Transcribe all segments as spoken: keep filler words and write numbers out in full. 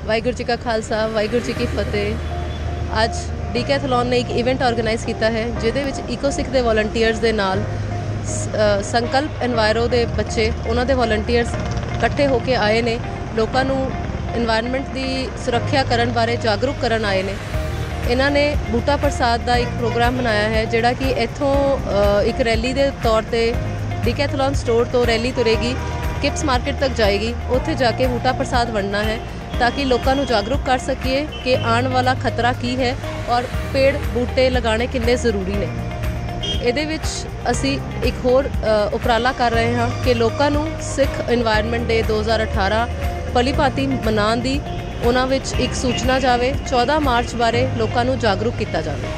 वाहिगुरू जी का खालसा वाहिगुरू जी की फतेह। अज डीकैथलॉन ने एक इवेंट ऑर्गेनाइज किया है जिहदे विच इकोसिख के वॉलंटियर्स के नाल संकल्प एनवायरो के बच्चे उन्होंने वॉलंटियर्स इकट्ठे होकर आए ने, लोगों को एनवायरनमेंट की सुरक्षा करने बारे जागरूक करन आए ने। इन्हों ने बूटा प्रसाद का एक प्रोग्राम बनाया है जिहड़ा कि इत्थों एक रैली के तौर पर डीकैथलॉन स्टोर तो रैली तुरेगी, किप्स मार्केट तक जाएगी, उत्थे जाके बूटा प्रसाद वंडना है ताकि लोगों को जागरूक कर सकिए कि आने वाला खतरा की है और पेड़ बूटे लगाने कितने ज़रूरी ने। ਇਹਦੇ ਵਿੱਚ ਅਸੀਂ एक होर उपराला कर रहे हैं कि लोगों को सिख एनवायरनमेंट डे दो हज़ार अठारह भली भांति मनाने की उन्हां विच एक सूचना जाए, चौदह मार्च बारे लोगों को जागरूक किया जाए।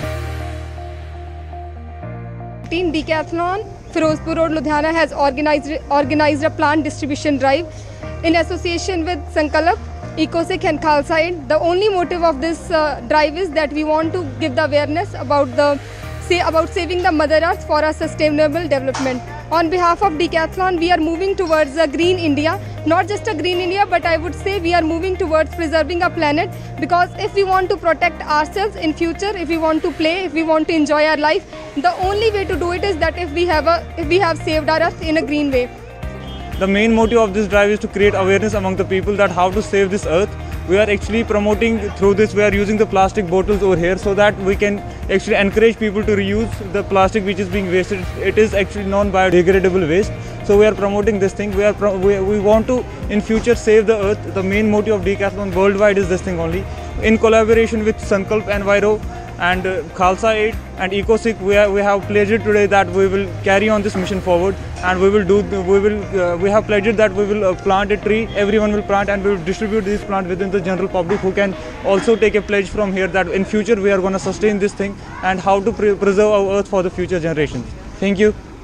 Decathlon Firozpur Road Ludhiana has organized organized a plant distribution drive in association with Sankalp, EcoSikh and Sankalp. The only motive of this uh, drive is that we want to give the awareness about the say about saving the Mother Earth for a sustainable development. On behalf of Decathlon, we are moving towards a green India. Not just a green India, but I would say we are moving towards preserving a planet, because if we want to protect ourselves in future, if we want to play, if we want to enjoy our life, the only way to do it is that if we have a if we have saved our earth in a green way. The main motive of this drive is to create awareness among the people that how to save this earth. We are actually promoting through this, we are using the plastic bottles over here so that we can actually encourage people to reuse the plastic which is being wasted. It is actually non-biodegradable waste. So we are promoting this thing. We are pro we, we want to in future save the earth. The main motive of Decathlon worldwide is this thing only. In collaboration with Sankalp Enviro and uh, Khalsa Aid and EcoSikh, we, are, we have pledged today that we will carry on this mission forward, and we will do the, we will uh, we have pledged that we will uh, plant a tree. Everyone will plant, and we will distribute these plants within the general public who can also take a pledge from here that in future we are going to sustain this thing and how to pre preserve our earth for the future generations. Thank you.